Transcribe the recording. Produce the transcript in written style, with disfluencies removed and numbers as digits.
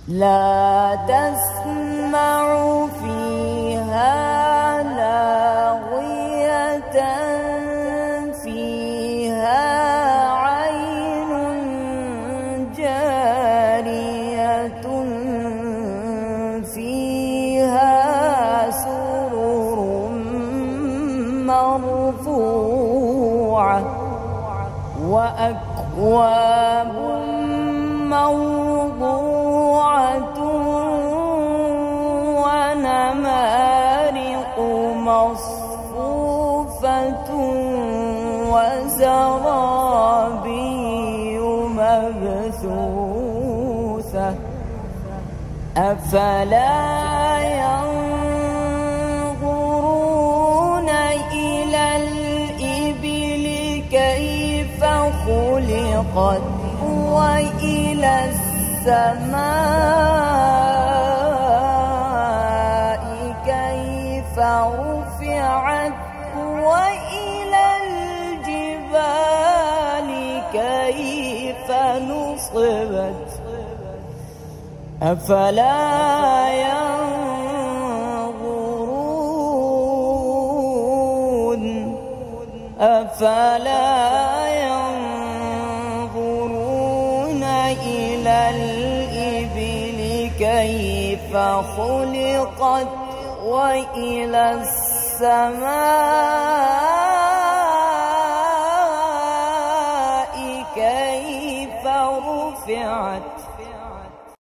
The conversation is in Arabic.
لا تسمع فيها لاغية فيها عين جارية فيها سرر مرفوعة وأكواب موضوعة ونمارق مصفوفة وزرابي مبثوثة أفلا ينظرون إلى الإبل كيف خلقت وإلى السماء كيف رفعت وإلى الجبال كيف نصبت أفلا ينظرون إلى الإبل كيف خلقت وإلى السماء